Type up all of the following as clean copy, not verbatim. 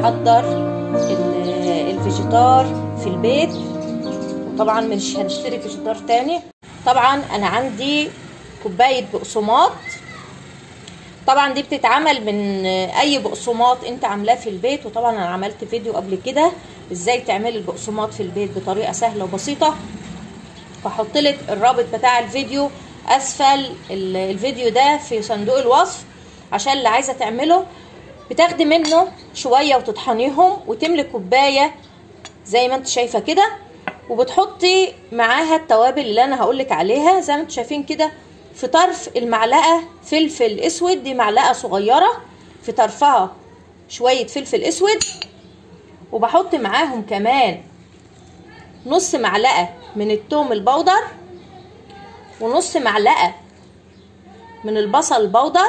نحضر الفيجيتار في البيت، وطبعا مش هنشتري فيجيتار تاني. طبعا انا عندي كوبايه بقسماط، طبعا دي بتتعمل من اي بقسماط انت عاملاه في البيت، وطبعا انا عملت فيديو قبل كده ازاي تعملي البقسماط في البيت بطريقه سهله وبسيطه، فحط لك الرابط بتاع الفيديو اسفل الفيديو ده في صندوق الوصف عشان اللي عايزه تعمله. بتاخدي منه شويه وتطحنيهم وتملي كوبايه زي ما انت شايفه كده، وبتحطي معاها التوابل اللي انا هقولك عليها زي ما انتم شايفين كده. في طرف المعلقه فلفل اسود، دي معلقه صغيره، في طرفها شويه فلفل اسود، وبحط معاهم كمان نص معلقه من الثوم البودر، ونص معلقه من البصل البودر،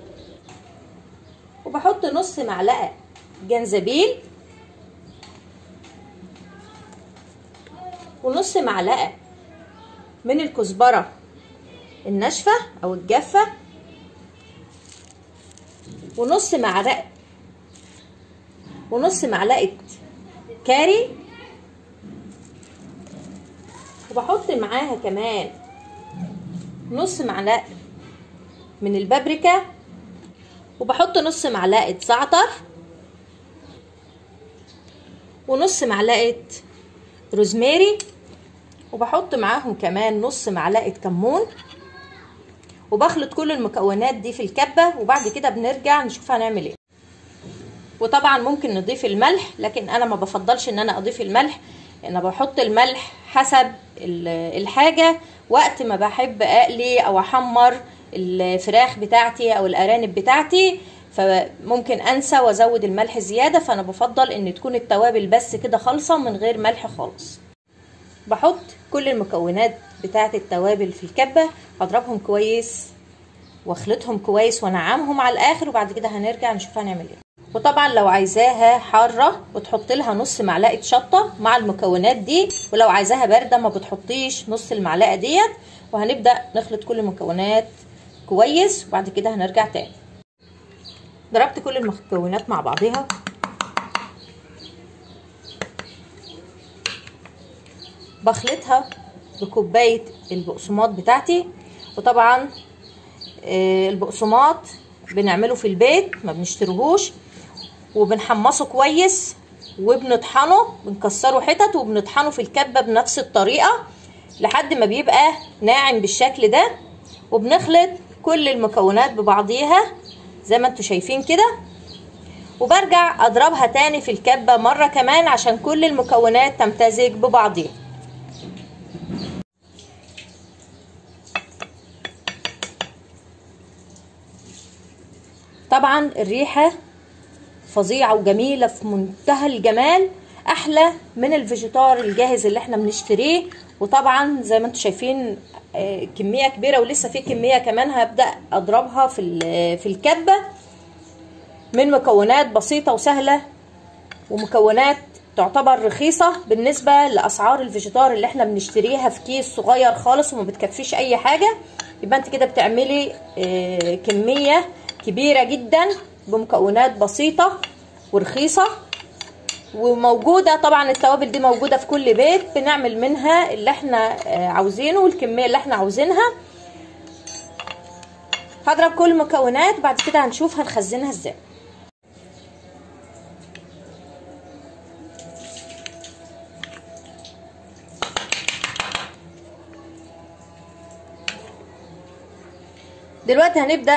وبحط نص معلقه جنزبيل، ونص معلقه من الكزبره الناشفه او الجافه، ونص معلقه كاري، وبحط معاها كمان نص معلقه من البابريكا، وبحط نص معلقه زعتر، ونص معلقه روزماري، وبحط معاهم كمان نص معلقه كمون، وبخلط كل المكونات دي في الكبه، وبعد كده بنرجع نشوف هنعمل ايه. وطبعا ممكن نضيف الملح، لكن انا ما بفضلش ان انا اضيف الملح، انا بحط الملح حسب الحاجه وقت ما بحب اقلي او احمر الفراخ بتاعتي او الارانب بتاعتي، فممكن انسى وازود الملح زياده، فانا بفضل ان تكون التوابل بس كده خالصه من غير ملح خالص. بحط كل المكونات بتاعه التوابل في الكبه، هضربهم كويس واخلطهم كويس وانعمهم على الاخر، وبعد كده هنرجع نشوف هنعمل ايه. وطبعا لو عايزاها حاره بتحط لها نص معلقه شطه مع المكونات دي، ولو عايزاها بارده ما بتحطيش نص المعلقه ديت. وهنبدا نخلط كل المكونات كويس، وبعد كده هنرجع تاني. ضربت كل المكونات مع بعضها، بخلطها بكوبايه البقسماط بتاعتي. وطبعا البقسماط بنعمله في البيت ما بنشتريهوش، وبنحمصه كويس وبنطحنه، بنكسره حتت وبنطحنه في الكبه بنفس الطريقه لحد ما بيبقى ناعم بالشكل ده. وبنخلط كل المكونات ببعضيها زي ما انتم شايفين كده، وبرجع اضربها تاني في الكبه مره كمان عشان كل المكونات تمتزج ببعضيها. طبعا الريحه فظيعه وجميله في منتهى الجمال، احلى من الفيجيتار الجاهز اللي احنا بنشتريه. وطبعا زي ما انتم شايفين كميه كبيره، ولسه في كميه كمان هبدا اضربها في الكبه من مكونات بسيطه وسهله، ومكونات تعتبر رخيصه بالنسبه لاسعار الفيجيتار اللي احنا بنشتريها في كيس صغير خالص وما بتكفيش اي حاجه. يبقى انت كده بتعملي كميه كبيره جدا بمكونات بسيطه ورخيصه وموجوده. طبعا التوابل دي موجوده في كل بيت، بنعمل منها اللي احنا عاوزينه والكميه اللي احنا عاوزينها. هضرب كل المكونات بعد كده هنشوف هنخزنها ازاي. دلوقتي هنبدأ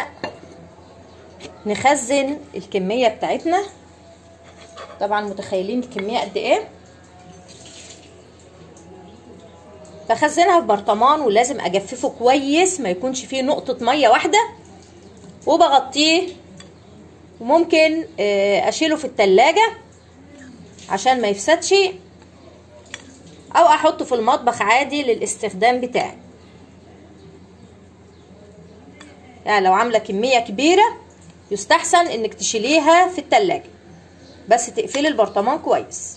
نخزن الكمية بتاعتنا. طبعا متخيلين الكمية قد ايه. بخزنها في برطمان، ولازم اجففه كويس ما يكونش فيه نقطة مية واحدة، وبغطيه. وممكن اشيله في التلاجة عشان ما يفسدش، او احطه في المطبخ عادي للاستخدام بتاعي. يعني لو عاملة كمية كبيرة يستحسن انك تشيليها في التلاجة، بس تقفلي البرطمان كويس.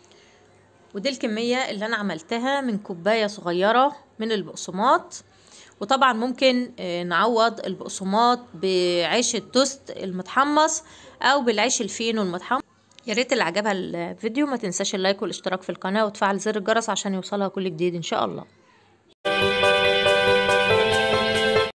ودي الكمية اللي انا عملتها من كوباية صغيرة من البقسماط. وطبعا ممكن نعوض البقسماط بعيش التوست المتحمص او بالعيش الفينو المتحمص. يا ريت اللي عجبها الفيديو ما تنساش اللايك والاشتراك في القناة وتفعل زر الجرس عشان يوصلها كل جديد ان شاء الله.